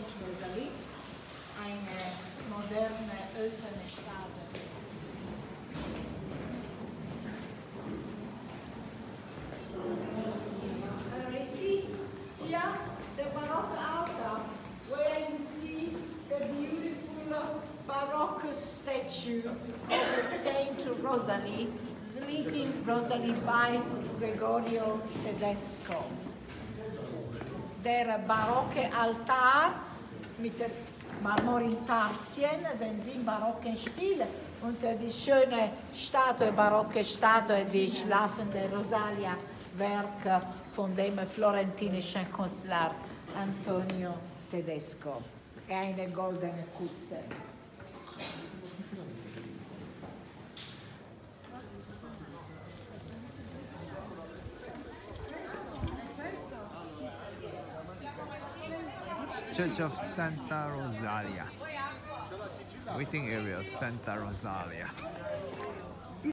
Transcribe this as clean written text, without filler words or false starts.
Rosalie, eine moderne, hölzerne Statue. And you see here the Baroque altar, where you see the beautiful Baroque statue of Saint Rosalie, sleeping Rosalie by Gregorio Tedesco. Der barocke Altar mit der Marmorintarsien sind im barocken Stil und die schöne Statue, barocke Statue, die schlafende Rosalia, Werk von dem florentinischen Künstler Antonio Tedesco. Eine goldene Kutte. Church of Santa Rosalia. Waiting area of Santa Rosalia.